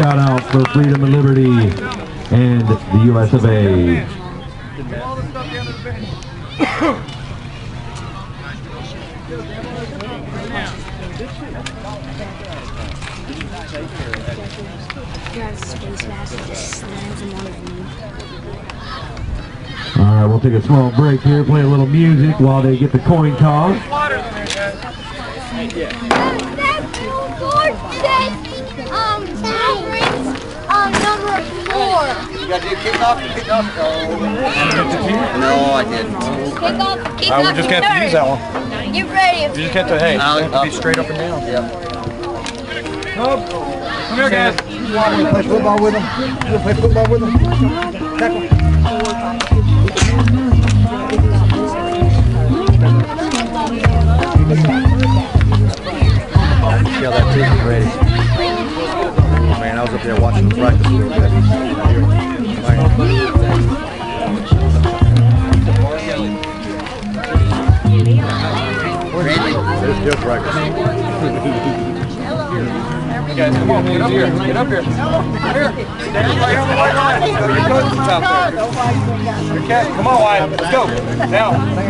shout out for freedom and liberty and the US of A. Alright, we'll take a small break here, play a little music while they get the coin toss. Number 4. You got to do kickoff? No, I didn't. Kickoff. We just have to use that one. Get ready. You just have to, hey, be straight up and down. Yep. Come here, guys. You want to play football with them? You want to play football with them? Tackle. See how that team is ready. Man, I was up there watching the practice. There's still practice. Guys, come on, get up here. Get up here. Here. Stand right here on the white line. Go to your coach's out there. Your cat. Come on, Wyatt. Let's go. Now.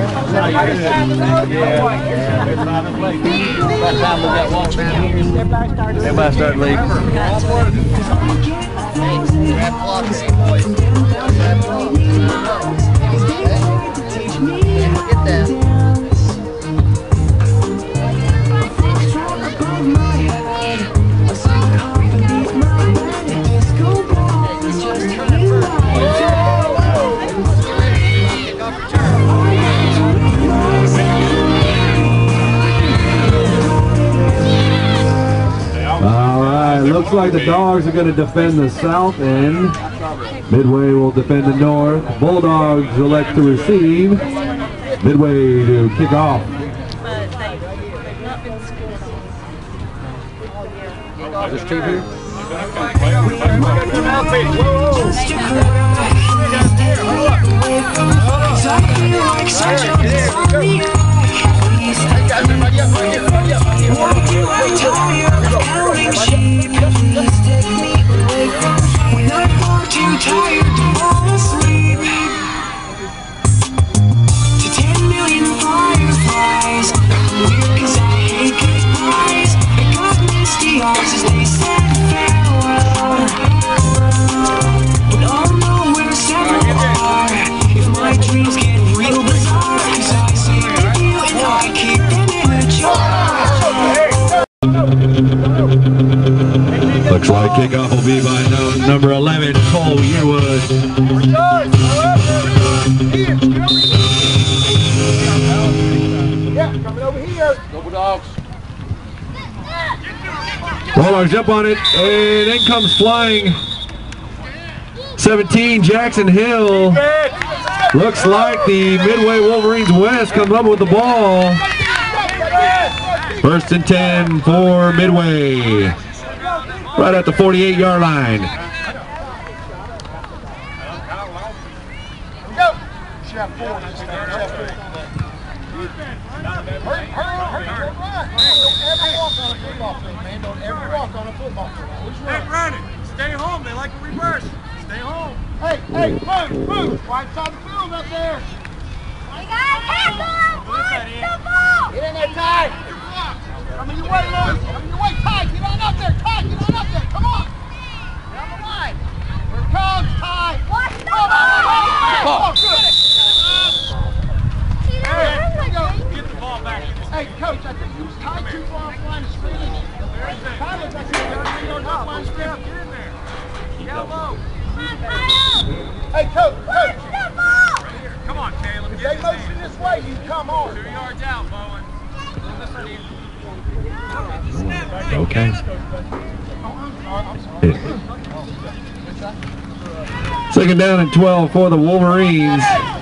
Everybody start league. Get that. Looks like the Dogs are going to defend the south end. Midway will defend the north. Bulldogs elect to receive. Midway to kick off. Is this two here? Looks like kickoff will be by number 11, Cole Yearwood. Yeah, coming over here. Go Bulldogs. Bulldogs jump on it, and in comes flying 17, Jackson Hill. Looks like the Midway Wolverines West comes up with the ball. First and 10 for Midway. Right at the 48-yard line. Hey, Brandon, stay home. They like to reverse. Stay home. Hey, move. Right side of the field up there. Get in there, Ty. Coming your way, Lewis. Coming your way, Ty. Get on up there, Ty. Get on up there. Come on. Get on the line. Here it comes, Ty. Watch the ball. Oh, good. Get the ball back. Hey, Coach, I think you was tied too far off line of scrimmage. Ty looks like he's going to off line of scrimmage. Get in there. Down low. Hey, Coach. Come on, Caleb. If they motion this way, you come on. 2 yards out, Bowen. Okay. Second down and 12 for the Wolverines.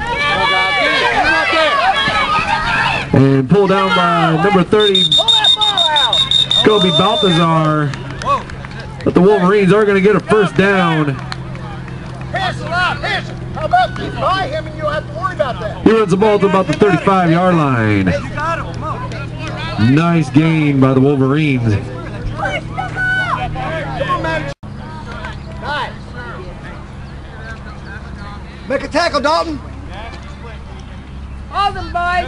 And pulled down by number 30, Kobe Balthazar. But the Wolverines are going to get a first down. Pass it out, pass it. How about you buy him and you don't have to worry about that? He runs the ball to about the 35-yard line. Nice gain by the Wolverines. Make a tackle, Dalton. Awesome, boys.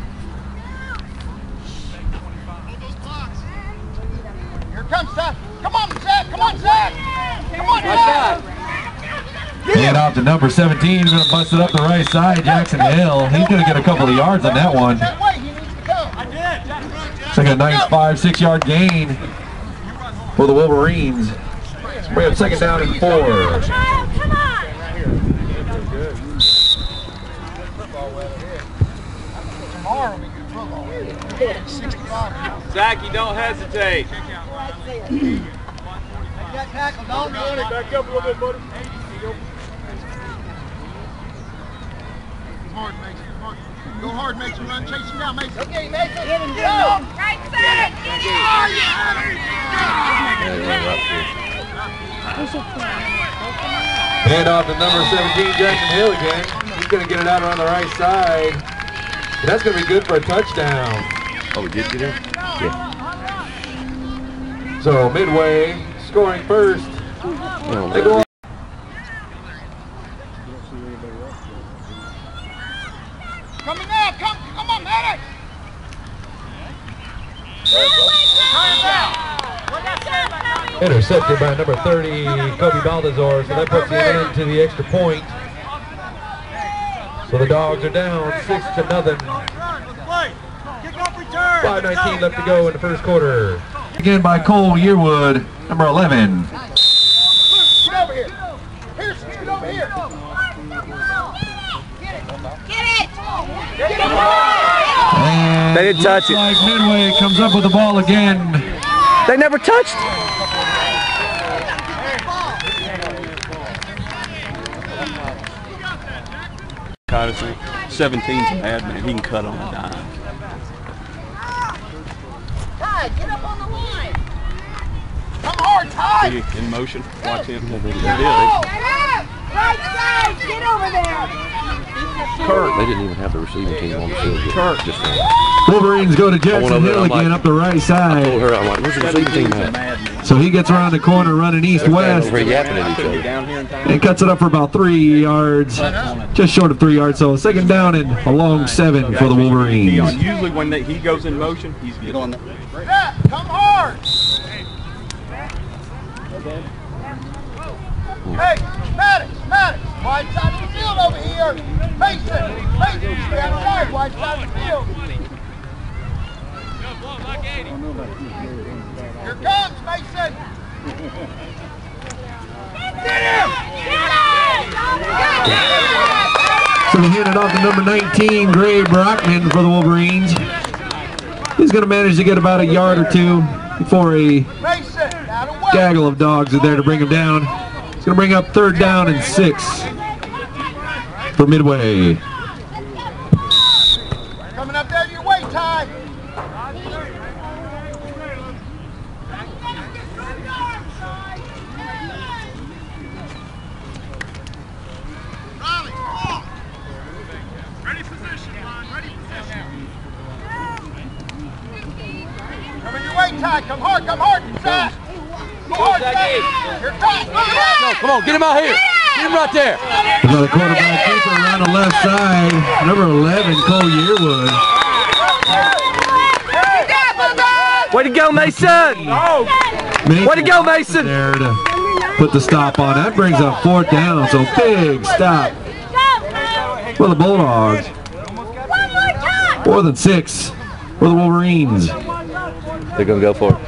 Here comes Zach. Come on, Zach. Come on, Zach. Come on, Zach. Hand off to number 17. He's going to bust it up the right side. Jackson Hill. He's going to get a couple of yards on that one. That way he needs to go. It's like a nice 5-6 yard gain for the Wolverines. We have second down and 4. Come on. Tomorrow we get football. 65. Zach, you don't hesitate. Make that tackle, Dalton. Back up a little bit, buddy. Hard, Mason. Hard. Go hard, Mason. Run, chase him down, Mason. Okay, Mason. Get him, go. Right side. Get him. Hand off to number 17, Jackson Hill again. He's going to get it out on the right side. And that's going to be good for a touchdown. Oh, we did get him? Yeah. So Midway scoring first. Oh, They go Coming now. Come on, Maddox. intercepted by number 30, Kobe Baldazar. So that puts the end to the extra point. So the Dogs are down 6-0. 5:19 left to go in the first quarter. Again by Cole Yearwood, number 11. Get over here. Pierce, get over here. Get it. And They didn't touch it. Like Midway comes up with the ball again. They never touched. Codison, 17's a bad man. He can cut on a dime. Ty, get up on the line. Come hard, Ty. See, in motion. Watch him. There it is. Get up. Right side. Get over there. They didn't even have the receiving team on the field yet. Kurt. Just Wolverines go to went Jackson over there, Hill I'm like- again up the right I told side. her, I'm like, where's the receiving team at? So he gets around the corner running east-west Over yapping at each Couldn't get other. down here in time. and cuts it up for about 3 yards. Just short of 3 yards. So second down and a long 7 for the Wolverines. Usually when he goes in motion, he's good. Zach, come hard. Hey, Maddox. Wide side of the field over here. Mason, stand right. Wide side of the field. Here comes Mason. Get him! So they hand it off to number 19, Gray Brockman for the Wolverines. He's going to manage to get about a yard or two before a Mason, out of way. gaggle of dogs are there to bring him down. He's going to bring up third down and 6 for Midway. Coming up there your way, Ty. Coming your way, Ty. Come hard, Zach. Go hard, Zach. Here comes. No, come on, get him out here. Get him right there. Another quarterback keeper around the left side. Number 11, Cole Yearwood. Way to go, Mason. Way to go, Mason. There to put the stop on. That brings up fourth down. So big stop for the Bulldogs. One more time. 4th and 6 for the Wolverines. They're going to go for it.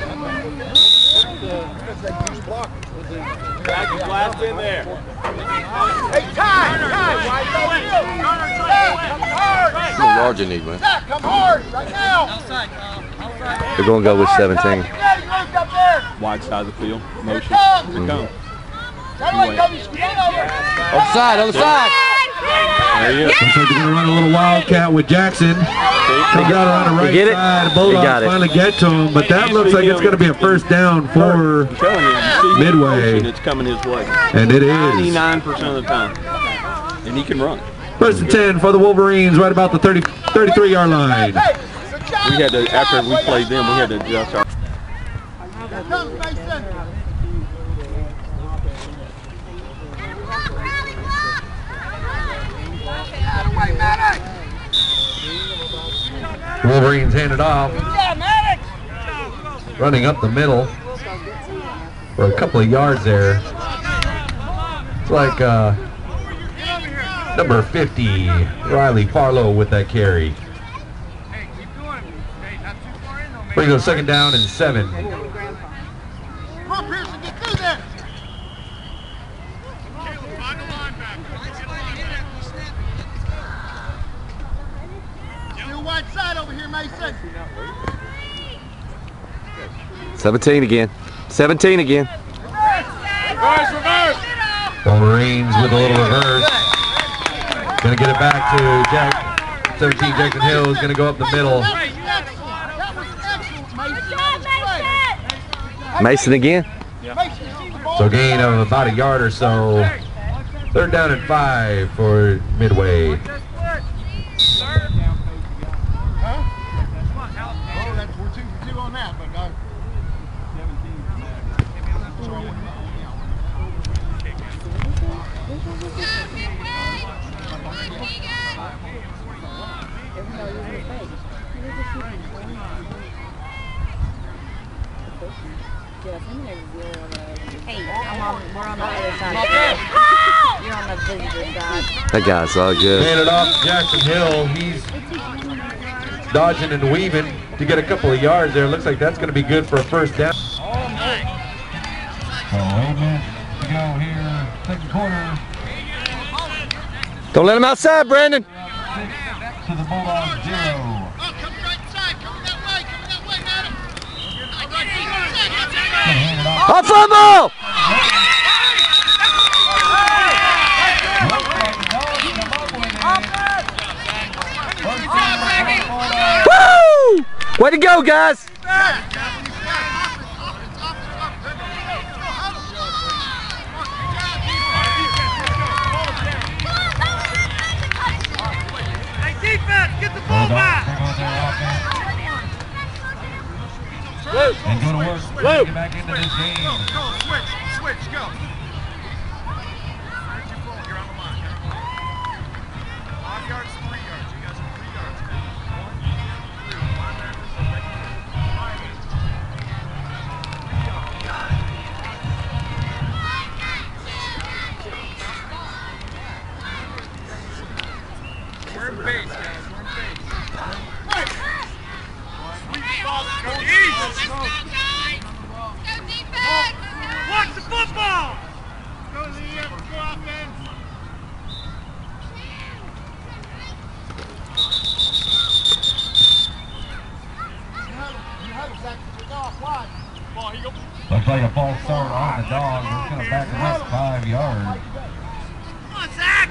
Blast in there. Hey, Ty, wide side field. Zach, come hard. How many yards you need, man? Zach, come hard, right now. They're going to go with 17. Get ready, Luke, up there. Wide side of the field. Motion. Here comes. Here it comes. That way, Kobe, scoot over. Other side, other side. There he is. Looks like they're going to run a little wildcat with Jackson. They got around the right You get it? side. The You Bulldogs got it. finally get to him, but that looks like it's going to be a first down for I'm telling you, you see him in Midway. motion, it's coming his way. And it is. 99% of the time. And he can run. First and 10 for the Wolverines, right about the 33-yard line. Hey, good job. We had to, after we played them, we had to adjust our... Here comes Mason. Wolverines hand it off. Running up the middle for a couple of yards there. It's like number 50, Riley Farlow with that carry. Brings up second down and 7. Come on, Pearson, get through there. Still wide side over here, Mason. 17 again. 17 again. Reverse, reverse. Wolverines with a little reverse. Gonna get it back to Jack. 17 Jackson Hill is gonna go up the middle. That was excellent, Mason. Mason again. So gain of about a yard or so. Third down and 5 for Midway. Huh? Oh, that's we're 2 for 2 on that, but Hey, we're on the other side. You're on the visitor side. That guy's all good. Hand it off to Jackson Hill. He's dodging and weaving to get a couple of yards there. Looks like that's going to be good for a first down. So 8 minutes to go here, second quarter. Don't let him outside, Brandon. 6 to the Bulldogs, 0. coming right side, coming that way, madam. Off fumble! Woo! Way to go, guys! Hey, defense, get the ball back. And go to work. Get back into this game. Go, switch, go. Where'd you fall? You're on the line. 5 yards, 3 yards. You guys are 3 yards. 1, 2, 3. We're in base, guys. We're in base. Sweet ball. Go defense. Go defense. Watch the football. Go to the go offense. You have it, Zach. Go off wide. Ball, he go. Looks like a false start on the dog. It's going to back him up 5 yards. Come on, Zach.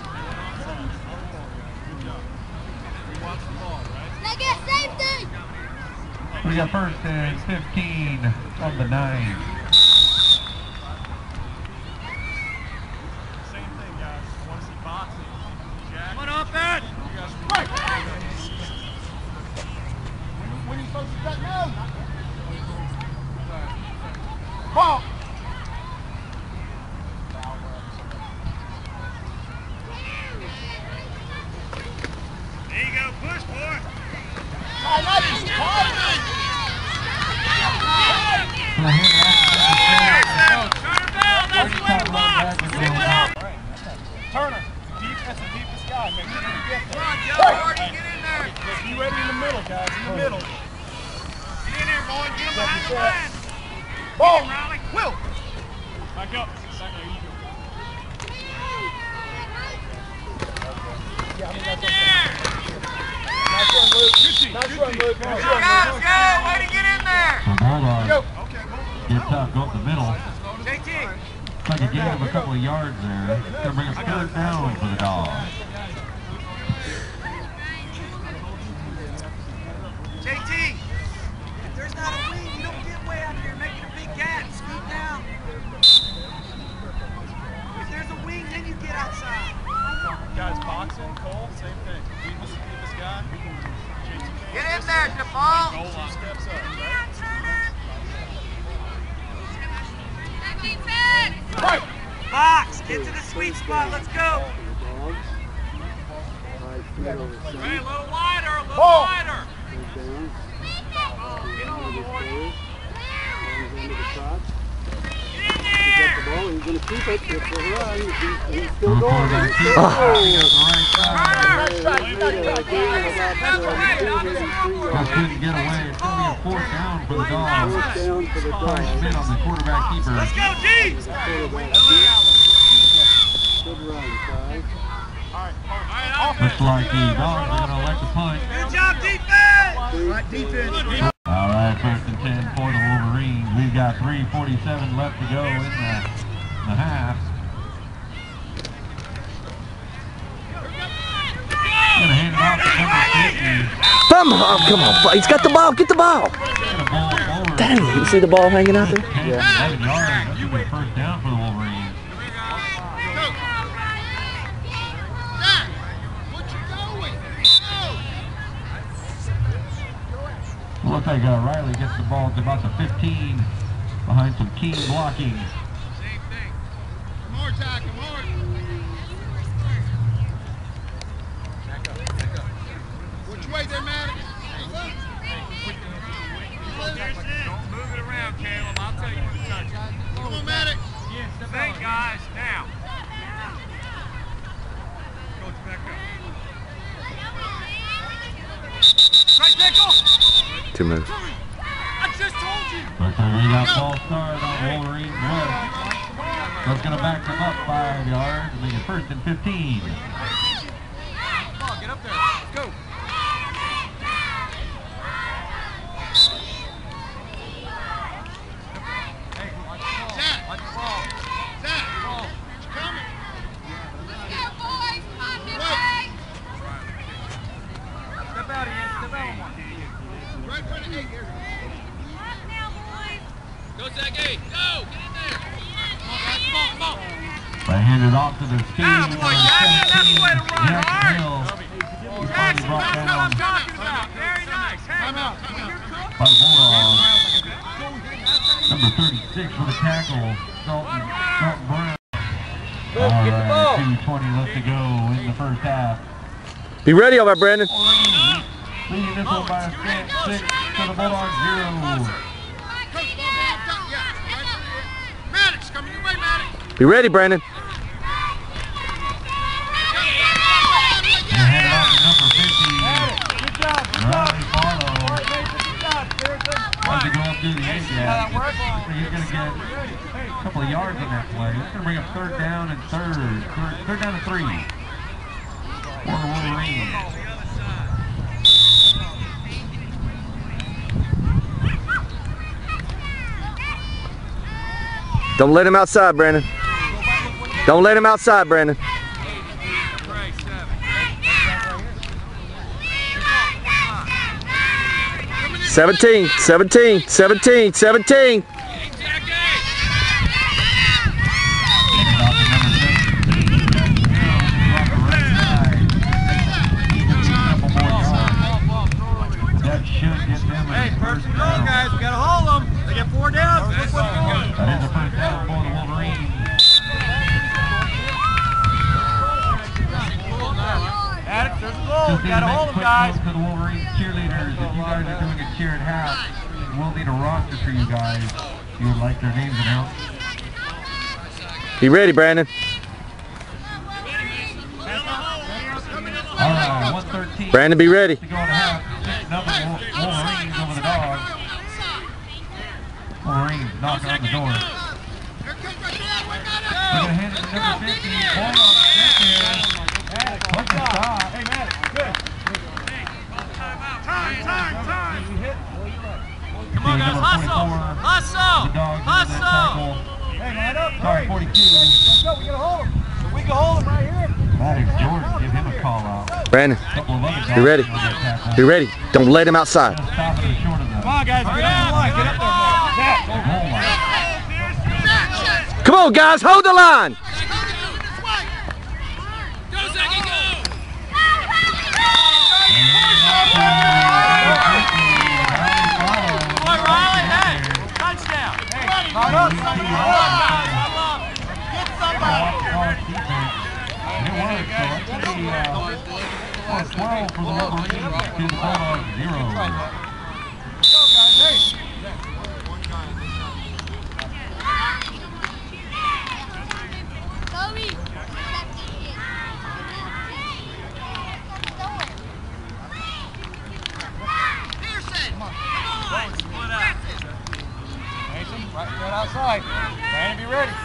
Now get safety! We got first and 15 on the 9. Same thing, guys. Want to see boxing? Jack. Come on, offense. Right. When are you supposed to set now? Ball. There you go. Push, boy. Turner, that's a deepest guy. Make sure you get there. Get in there. Just be ready in the middle, guys. In the middle. Get in there, boy. Get him behind the line. Ball. Riley. Will. Back up. There you go. Get in there. Nice run, Luke. Nice run, Luke. Go, go. Way to get in there. So Bulldogs get tough, go up the middle. JT. Like a gain of a couple of yards there. It's going to bring us third down for the Dogs. JT. If there's not a wing, you don't get way out here. Make it a big gap. Scoot down. If there's a wing, then you get outside. Guys, boxing, Cole, same thing. Leave this guy. Get in there, DePaul. 2 steps up, right? Box, get to the sweet spot. Let's go. Hey, a little wider, a little wider. Get on the board. Get the ball, he's going to keep it. It's a run. He's still going. Just couldn't get away. It's going to be a fourth down for the Dogs. Ty Schmidt on the quarterback keeper. Let's go, G! Good run, Ty. Looks like the Dogs are going to elect a punt. Good job, defense! Right, defense. All right, 1st and 10 for the Wolverines. We've got 3:47 left to go in the half. Gonna hand it off to number 50. Come on, he's got the ball. Get the ball. Dang, you see the ball hanging out there? Yeah. 11 yards. That's a good first down for the Wolverines. Looks like Riley gets the ball to about the 15 behind some keen blocking. Same thing. Come on, Ty, come on. Which way there, Maddox? Don't move it around, Caleb. I'll tell you when to touch it. Come on, Maddox. Think, guys, now. Coach, back up. Right, Pickle. 2 minutes. I just told you. Looks like we got false start on Wolverines left. That's going to back them up 5 yards and make it 1st and 15. Come on, get up there. Let's go. Hey, watch the ball. Zach. Watch the ball. Zach. Ball. It's coming. Let's go, boys. Come on, Midway. Step out, Ian. Step out. Right in front of 8 here. Go, Zach. Go. Get in there. Come on, guys. Come on. They hand it off to the speed. Attaboy, Jackson. That's the way to run. Jack Hard. Hill. Jackson, that's what I'm talking about. Very nice. Time out. By the Bulldogs. Number 36 for the tackle, Dalton Brown. All right, 2:20 left to go in the first half. Be ready over, Brandon. Leading this one by a scant 6 to the Bulldogs 0. Maddox, coming your way, Maddox. Be ready, Brandon. Hand it off to number 50. Riley Farlow. Tries to go up through the A-gap. He's going to get a couple of yards on that play. It's going to bring up 3rd down and 3rd down and 3. For the Wolverines. Don't let him outside, Brandon. Don't let him outside, Brandon. 17, 17, 17, 17. Hey, first and goal, guys. We gotta hold them. They get 4 downs. That is the first down for the Wolverines. Maddox, there's a goal. We gotta hold them, guys. To the Wolverines cheerleaders, if you guys are doing a cheer at half, we'll need a roster for you guys. If you would like their names announced. Be ready, Brandon. All right, 1:13. Brandon, be ready. To go to half. Number Wolverines over the Dogs. Wolverines knocking on the door. They're going to hand it to number 50. Bulldogs get there. Hook and stop. Hey, Maddox, good. Time. Come on, guys, hustle. Hustle. Hey, man, up. Sorry, 42. Let's go, we gotta hold him. We can hold him right here. Maddox Jordan, give him a call out. Brandon, Couple of other guys be ready. on that tackle. Be ready. Don't let him outside. Just stopping it short of the Come on, guys, get on the line. Get up there, goal line. Come on, guys, hold the line. score 12 for the Wolverines to the Bulldogs 0. Right outside. Brandon, be ready.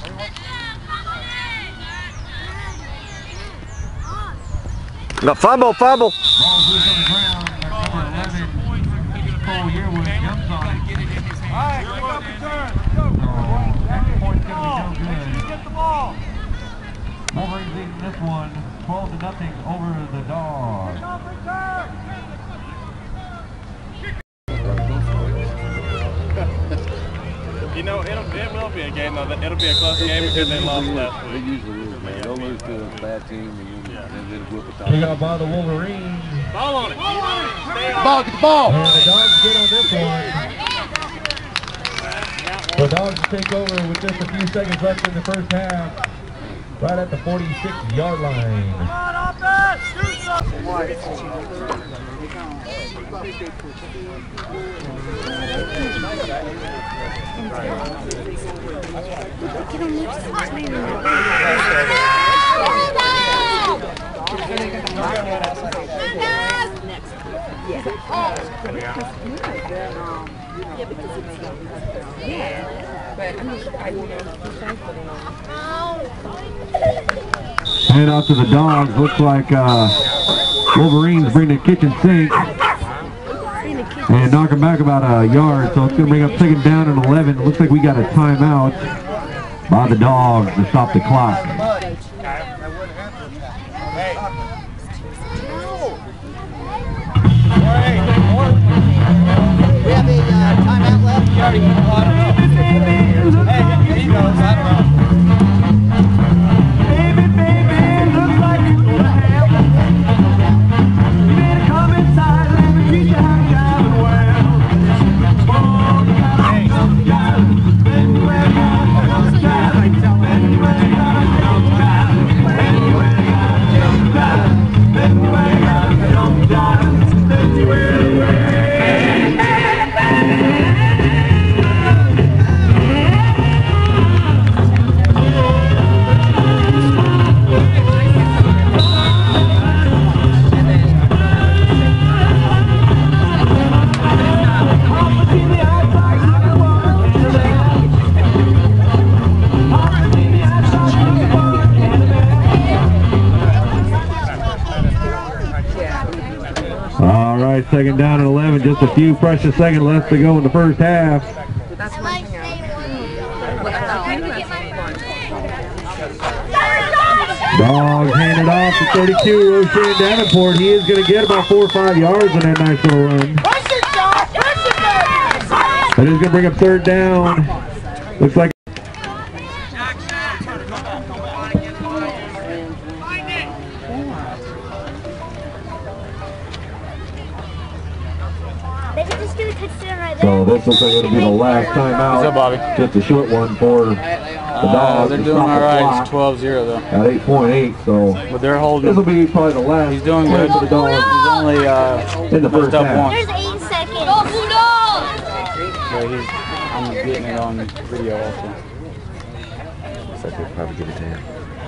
No, fumble. Ball's loose on the ground. Number 11, Cole Yearwood jumps on it. All right, pick up your turn. So, extra point's going to be no good. Get the ball. Wolverines leading this one 12-0 over the Dogs. You know, it will be a game, though. It'll be a close game because they lost last week. It usually is, man. They'll lose to a bad team and then whip it Pick up by the Wolverines. Ball on it. Ball, get the ball. And the Dogs get on this one. The Dogs take over with just a few seconds left in the first half. Right at the 46-yard line. Come on, offense. Shoot something. Hand out to the Dogs. Looks like Wolverines bring the kitchen sink and knock them back about a yard. So it's going to bring up second down and 11. Looks like we got a timeout by the Dogs to stop the clock. We have a timeout left. You already put a lot of Hey, he goes. I don't know. All right, second down and 11. Just a few precious seconds left to go in the first half. That's one thing Dogs handed off to 32, Roshan Davenport. He is going to get about 4 or 5 yards on that nice little run. That is going to bring up third down. Looks like so this looks like it'll be the last timeout. What's up, Bobby? Just a short one for the Dogs. They're doing all right. It's 12-0 though. At 8.8, so But they're holding. this will be probably the last. He's doing play good. for the Dogs. He's only in the first up half. one. There's 8 seconds. Go Bulldogs! So I'm getting it on video also. Looks like they'll probably give it to him.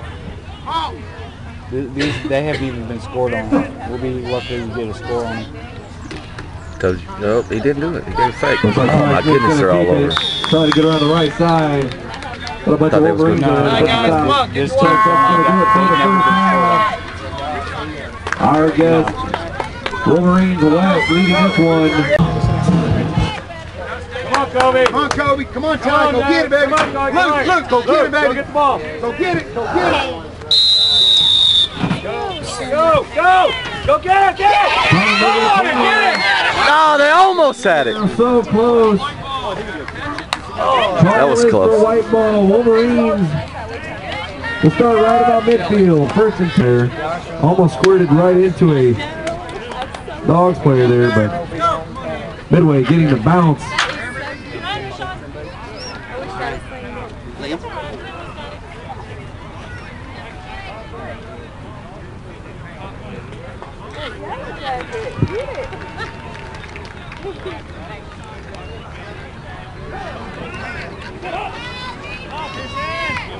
They haven't even been scored on. We'll be lucky to get a score on them. Told you. Nope, he didn't do it. He gave a fake. Looks like Oh my goodness, they're all over. Trying to get around the right side. Got a bunch of Thought they was Wolverines gonna- on the This side. team's Our guest, Wolverines West, leading this one. Come on, Kobe. Come on, Kobe. Come on, Ty. Go get it, baby. Luke, go get it, baby. Go get the ball. Go get it. Go get it. Go, go. Go get it, get it. Go on and get it. Oh, they almost had it. So close. That was close. For white ball, Wolverines. We'll start right about midfield. First and there. Almost squirted right into a Dogs player there, but Midway getting the bounce.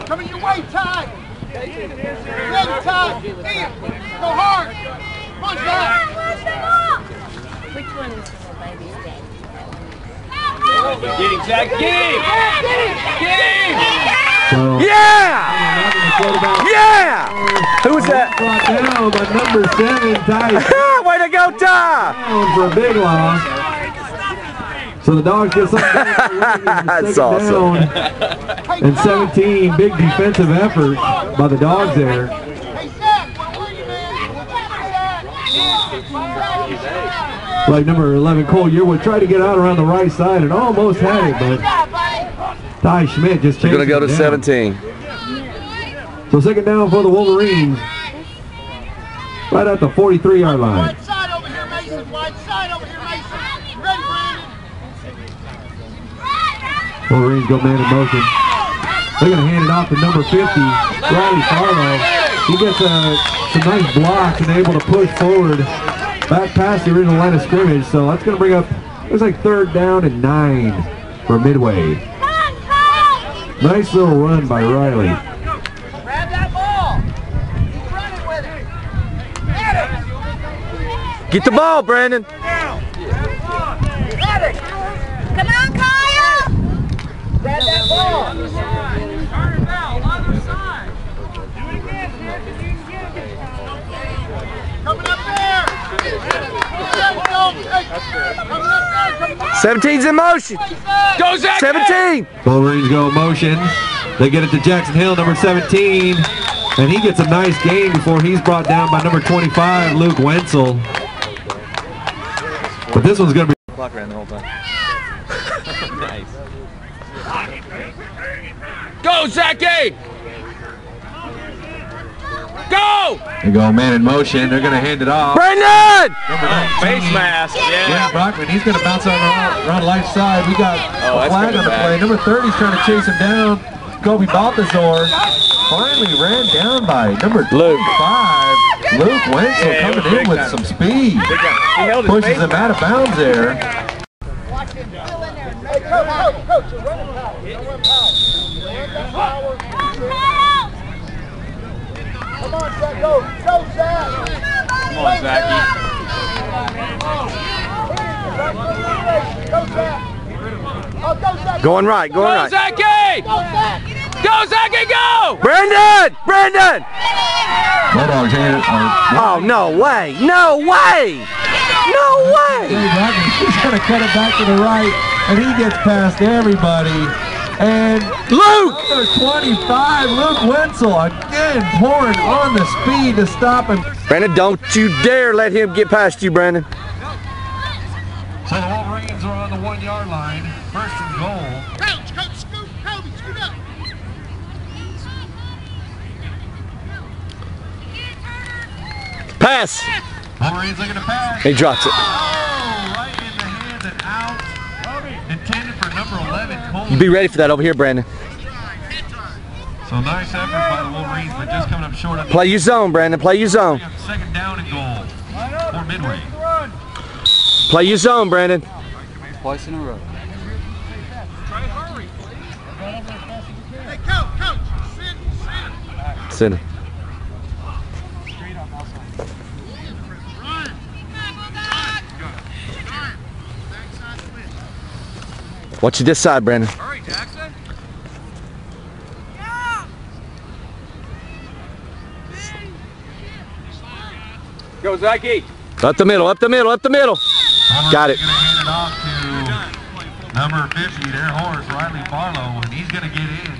Coming your way, Ty. Ready, Ty. Ian, go hard. Come on, Ty. Which one is the baby's dad? Get him, Zach. Get him. Get him. Yeah! Yeah! Who was that? Brought down by number 7, Ty. Way to go, Ty! Down for a big loss. So the Dogs get something. That's awesome. And 17, big defensive effort by the Dogs there. Hey, Zach, where were you, man? Like number 11, Cole Yearwood tried to get out around the right side and almost had it, but Ty Schmidt just chased We're going to go to down. 17. So second down for the Wolverines. Right at the 43-yard line. Wide side over here, Mason. Wide side over here, Mason. You ready, Brandon? Wolverines go man in motion. They're going to hand it off to number 50, Riley Farlow. He gets some nice blocks and able to push forward back past the original line of scrimmage. So that's going to bring up, looks like 3rd down and 9 for Midway. Nice little run by Riley. Grab that ball. Keep running with it. Get it. Get the ball, Brandon. Get it. Come on, Kyle! Grab that ball. Coming up there. 17's in motion. Go, Zach. 17. Wolverines go in motion. They get it to Jackson Hill, number 17. And he gets a nice gain before he's brought down by number 25, Luke Wenzel. But this one's going to be... Clock ran the whole time. Nice. Go, Zachy. Go. They go man in motion. They're going to hand it off. Brandon! Number 19, Face mask. Wayne Yeah. Brockman. He's going to bounce around left side. We got Oh, a that's flag coming on the back. play. Number 30's trying to chase him down. Kobe Balthazar finally ran down by number 25, Luke Wenzel, Yeah, it was coming in big with time. some speed. He held his Pushes face him out of bounds there. Hey, coach, you're running power. Don't run power. Run that power. Come on, Zach, go. Go, Zach. Come on, Zachy. Go, Zach. Oh, go, Zach. Going right, going Go, right. Zachy. Go, Zach. Go, Zachy, go. Brandon! Brandon! Bulldogs hand it. Oh, no way! No way! No way! He's going to cut it back to the right, and he gets past everybody. And Luke! number 25, Luke Wenzel, again pouring on the speed to stop him. Brandon, don't you dare let him get past you, Brandon. So the Wolverines are on the 1-yard line, 1st and goal. Coach, scoot. Kobe, scoot up. Pass! Wolverines looking to pass. He drops it. Oh, right in the hands and out. Intended for number 11, Cole. You be ready for that over here, Brandon. So nice effort by the Wolverines, but just coming up short of Play your zone, Brandon. Play your zone. 2nd down and goal for Midway. Play your zone, Brandon. Twice in a row. Hey, coach, sit. Sit him. Watch you this side, Brandon. Hurry, Jackson. Go, Zachy. Up the middle, up the middle, up the middle. Got it. Going to hand it off to number 50, their horse, Riley Farlow, and he's going to get in.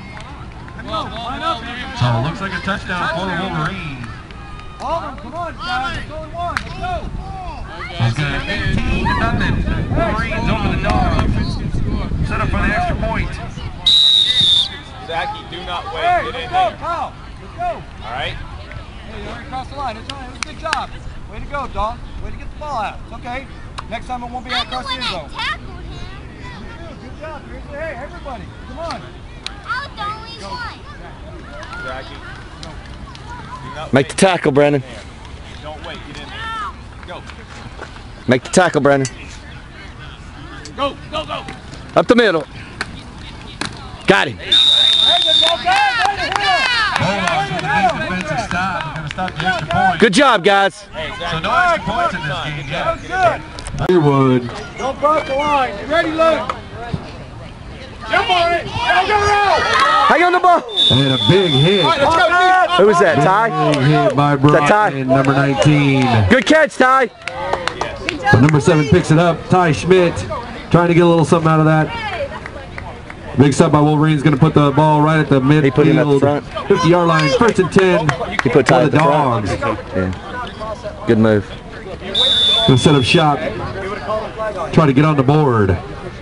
So it looks like a touchdown for the Wolverines. Auburn, come on, guys. It's only one. Let's go. So it's going to 18-0. Wolverines over the Dogs. Set up for the extra point. Zachy, do not wait. Hey, Get let's in go, there. Kyle. Let's go. All right. Hey, you already crossed the line. It's all right. It was a good job. Way to go, Don. Way to get the ball out. It's okay. Next time it won't be out across the end zone. Tackled him. Good job, Grizzly. Hey, everybody, come on. I was the only one. Zachy. Do not Make the tackle, Brandon. Don't wait. Get in there. Go. Make the tackle, Brandon. Go, go, go. Up the middle. Got him. Hey, Bulldogs with a big defensive stop. We're going to stop the extra point. Good job, guys. So no extra points in this game yet. Clearwood. Don't cross the line. You ready, Luke? Jump on it. Go, go, go. Hang on the ball. And a big hit. All right, let's go, Steve. Who was that, Ty? Big hit by Brian, number 19. Good catch, Ty. But number 7 picks it up. Ty Schmidt trying to get a little something out of that. Big sub by Wolverines, going to put the ball right at the midfield. He put him at the front. 50-yard line, 1st and 10. He put Ty for the at the Dogs. front. Yeah. Good move. Going to set up shop. Try to get on the board.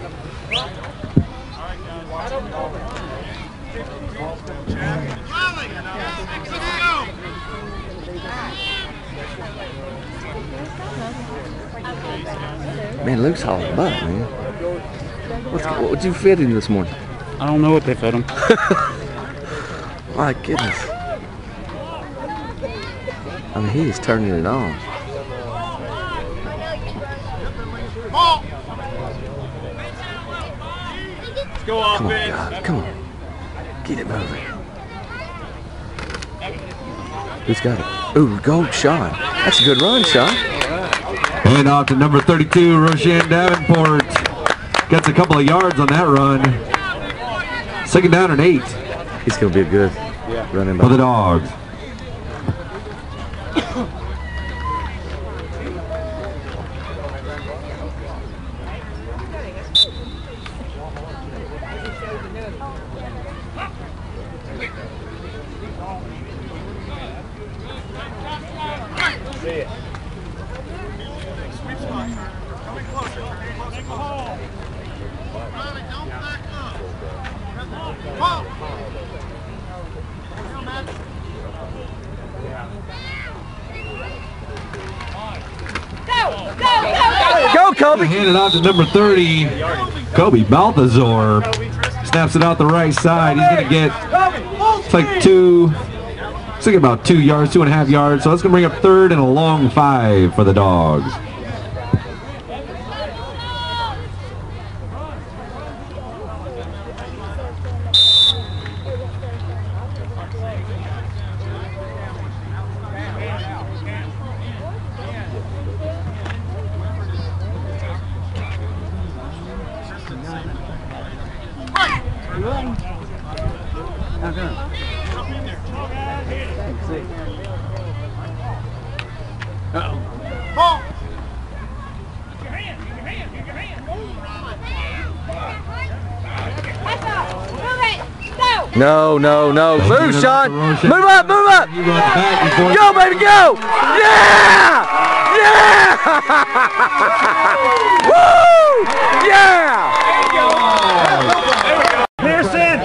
Man, Luke's hauling butt, man. What'd you feed him this morning? I don't know what they fed him. My goodness. I mean, he is turning it on. Go off, Come on, God. Come on. Get it moving. Who's got it? Ooh, go, Sean. That's a good run, Sean. And off to number 32, Roshan Davenport. Gets a couple of yards on that run. 2nd down and 8. He's going to be a good running back. For the Dogs. Go, Kobe! Handed off to number 30, Kobe Balthazar. Snaps it out the right side. He's going to get, it's like about 2 yards, 2.5 yards. So that's going to bring up 3rd and a long 5 for the Dogs. No, no, no. Move, Sean. Move up, move up. He runs back before. Go, baby, go. Yeah! Yeah! Woo! Yeah! Pearson.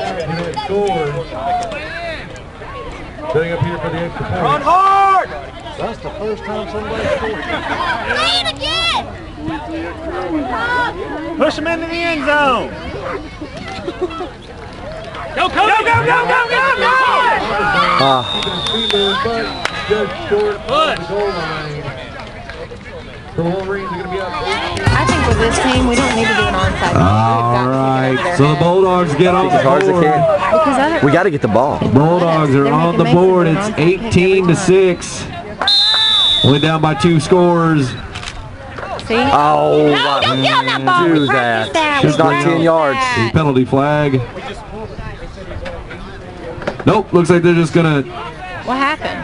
Setting up here for the extra point. Run hard. That's the first time somebody scored. Play it again! Push him into the end zone. Go, go, go, go, go, go, go, go! Just short of the goal line. The Wolverines are going to be up. I think with this team, we don't need to do an onside. All right, so the Bulldogs get on the As hard as they board. can. We got to get the ball. Bulldogs are on the board. It's 18-6. Only down by 2 scores. See? Oh, No, don't get on that ball. do We that. practiced that. It's not 10 yards. Penalty flag. Nope, looks like they're just going to. What happened?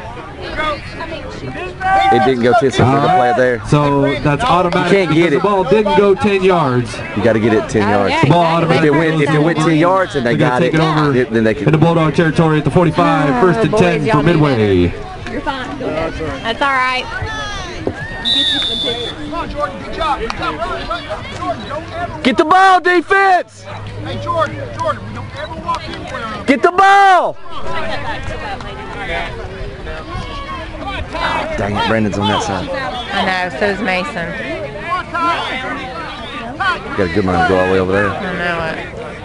It didn't go 10, so we're going to play it there. So that's automatic. You can't get because it. The ball didn't go 10 yards. You got to get it 10 yards. yeah, The ball exactly. automatically. If it went 10 yards and they They're got gonna it, take it over then they in the can. Bulldog territory at the 45. 1st and boys, 10 y'all for need Midway. You're fine. That's all right. Come on, Jordan. Good job. Good job. Run. Jordan, don't ever. Get the ball, defense! Hey, Jordan. Jordan, we don't ever walk anywhere. Get the ball! Oh, dang it, Brandon's on that side. I know, so is Mason. Got a good one to go all the way over there. I know it.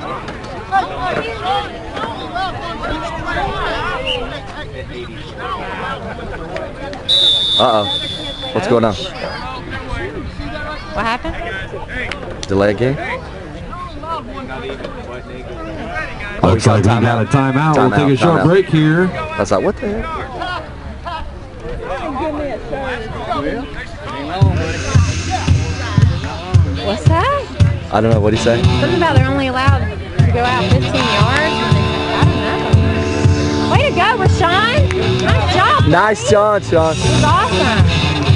Uh-oh. What's going on? What happened? Delay game? Looks like we got a timeout. We'll take a short break here. I was like, what the heck? What's that? I don't know. What did he say? Something about they're only allowed to go out 15 yards. I don't know. Way to go, Rashawn. Nice job. Nice job, Sean. This is awesome.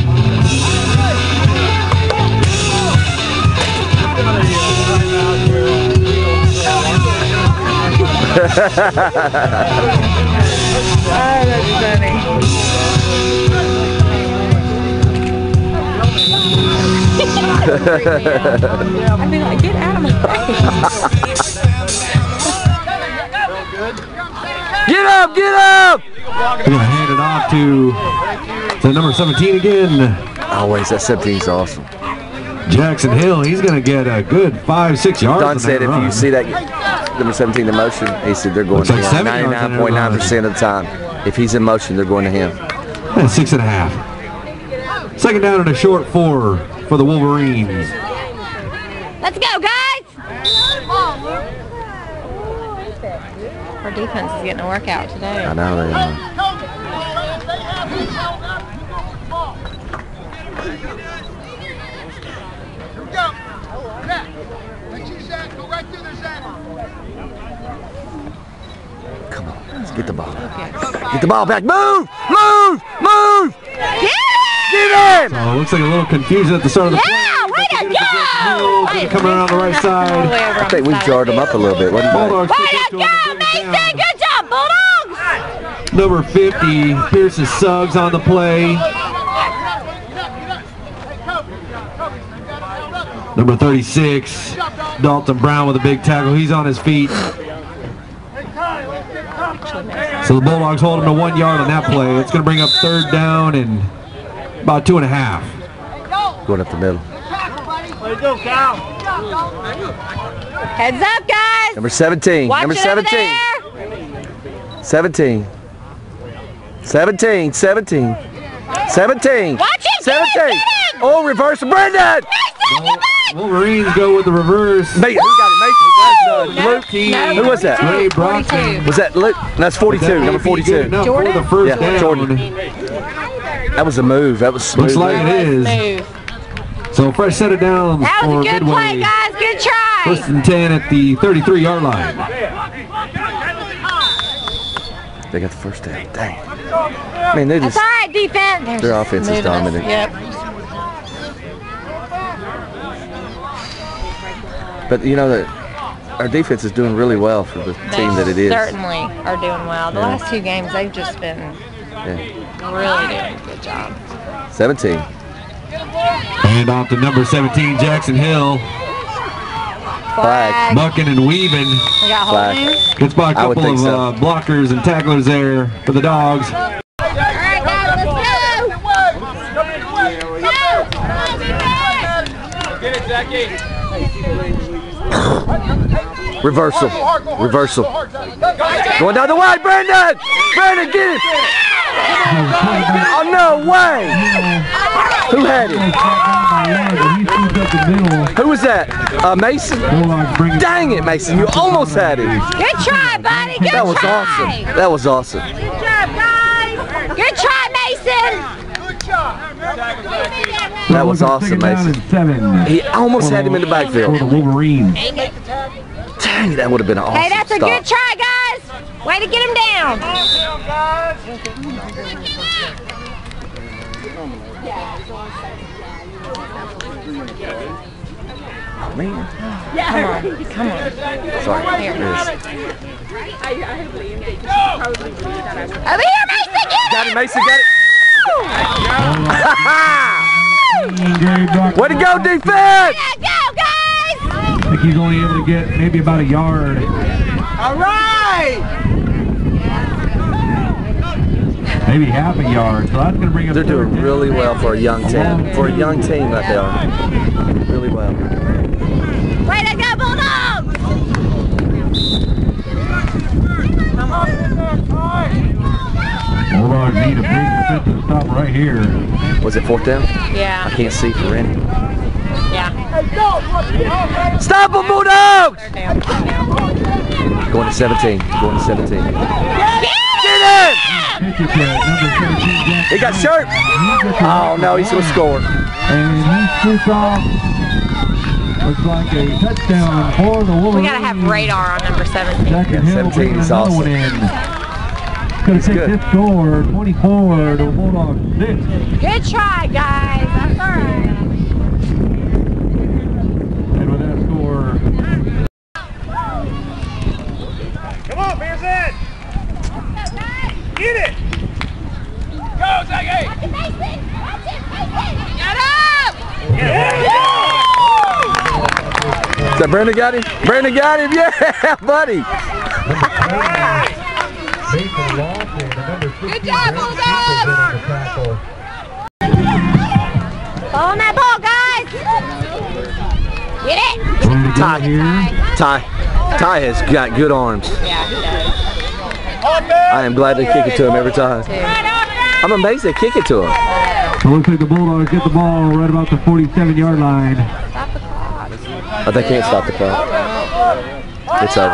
Oh, that's funny. I'd be like, get out of my face. Get up, get up! We're going to hand it off to number 17 again. Always, that 17's awesome. Jackson Hill, he's going to get a good 5-6 yards. Don said if you see that number 17 in motion, he said they're going to him 99.9% of the time. If he's in motion, they're going to him. And 6.5. Second down and a short 4 for the Wolverines. Let's go, guys! Our defense is getting a workout today. I know they are. Here we go. Zach, let you, Zach, go right through there, Zach. Come on, let's get the ball back. Get the ball back. Move! Move! Move! Get Get in! So it looks like a little confusion at the start of the play. Yeah, way to go! Hill's coming around on the right side. I think we've jarred them up a little bit. Bulldogs Way pick to up go, on the third Mason! down. Good job, Bulldogs! Number 50, Pearson Suggs on the play. Number 36, Dalton Brown with a big tackle. He's on his feet. So the Bulldogs hold him to 1 yard on that play. It's going to bring up third down and about 2.5. Going up the middle. Heads up, guys! Number 17. Watch Number it over 17. there. 17. 17. 17. 17. Watch it, 17. get him! Oh, reverse. Brendan! Wolverines go with the reverse. Who got it? Mason. Luke. Who was that? Ray Brockton. Was that Luke? That's 42. Number 42. No, for Jordan? the first Yeah, down. Jordan. That was a move. That was smooth. Looks like it is. Move. So fresh set it down That was for a good play, Midway. guys. Good try. First and 10 at the 33-yard line. They got the first down. Dang. I mean, they That's just, all right, defense. They're their just offense is moving us. dominant. Yep. But you know that our defense is doing really well for the team that it is. Certainly are doing well. The Yeah. last 2 games, they've just been really doing a good job. 17. And off to number 17, Jackson Hill. Flag. Bucking and weaving. We got Flag. holding. Gets by a I would couple of think so. blockers and tacklers there for the Dogs. All right, guys, let's go. Get it, Jackie. Reversal. Reversal. Going down the way, Brendan! Brendan, get it! Oh, no way! Who had it? Who was that? Mason? Dang it, Mason. You almost had it. Good try, buddy. Good That was try. awesome. That was awesome. Good job, guys. Good try, Mason. That was awesome, Mason. He almost had him in the backfield. For the Wolverines. Dang, that would have been an awesome Hey, that's a stop. good try, guys. Way to get him down. Oh, man. Come on. Sorry. Here. It is. Over here, Mason. Get Got him. it, Mason. Got it. Way to go, defense! Yeah, go, guys. I think he's only able to get maybe about a yard. All right! Maybe half a yard. So that's going to bring up They're doing third down. really well for a young team. For a young team that they are. Really well. Way to go, Bulldogs. Bulldogs need a big defensive stop right here. Was it 4th down? Yeah. I can't see for any. Yeah. Stop them, Bulldogs! Going to 17. Going to 17. Get in! He got shirt. Oh no, he's gonna score. And he shoots off. Looks like a touchdown for the Wolverines. We gotta have radar on number 17. Second Yeah, Hill 17 bringing is another awesome. one in. Gonna take good. this score, 24 to Bulldogs 6. Good try, guys. That's all right. And with that score, Come on, Pearson! Get it! Go, Zaggy! Get up! Is that Brandon got him? Brandon got him, yeah, buddy. Good job, Bulldogs! Ball on that ball, guys. Get it! Ty has got good arms. Yeah, he does. I am glad they kick it to him every time. I'm amazed they kick it to him. so looks like the Bulldogs get the ball right about the 47-yard line. Stop the clock. But they can't stop the clock. It's over.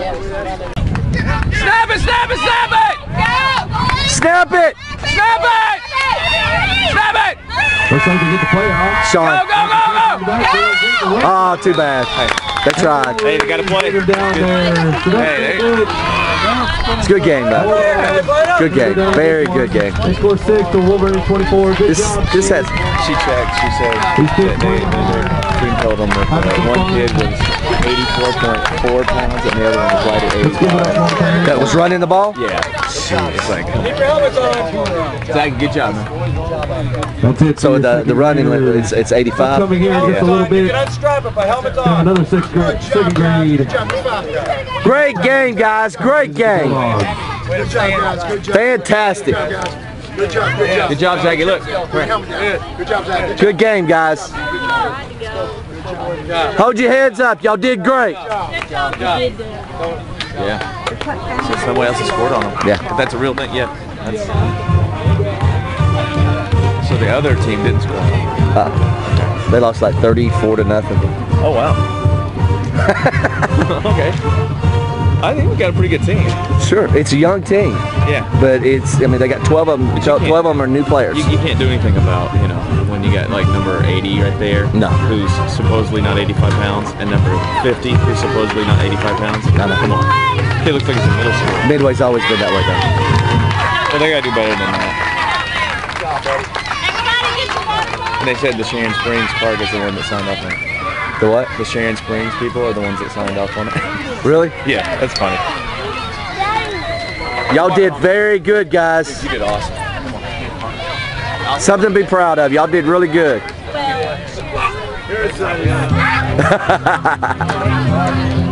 Snap it, snap it, snap it! Snap it! Snap it! Snap it! Looks like they get the play off. Sean. Go, go, go, go! Oh, too bad. They tried. Hey, they got to play. Down there. So that's good. It's a good game, though. Good game. Very good game. They score 6 to Wolverines 24. Good job. This has. She checked. She said He's that their team told them that one kid was 84.4 pounds and the other one was right at 85. That was running the ball? Yeah. It's like. Zach, good job, man. That's it. So the running, it's 85. Coming here in just a little bit. Unstrap it, but helmet's on. Another second grade. Great game, guys. Great game. Fantastic. Good job, good job. Good job, Zaggy. Look. Good job, Zach. Good game, guys. Hold your heads up. Y'all did great. Yeah. So somebody else has scored on them. Yeah. But that's a real thing. Yeah. That's, so the other team didn't score. They lost like 34 to nothing. Oh, wow. Okay. I think we got a pretty good team. Sure, it's a young team, Yeah. but it's, I mean, they got 12 of them. 12 of them are new players. You can't do anything about, you know, when you got like number 80 right there. No. Who's supposedly not 85 pounds, and number 50 who's supposedly not 85 pounds. I know. Come on. He looks like he's in middle school. Midway's always been that way, though. Well, they gotta do better than that. And they said the Sharon Springs Park is the one that signed off on it. The what? The Sharon Springs people are the ones that signed off on it. Really? Yeah, that's funny. Y'all did very good, guys. You did awesome. Something to be proud of. Y'all did really good.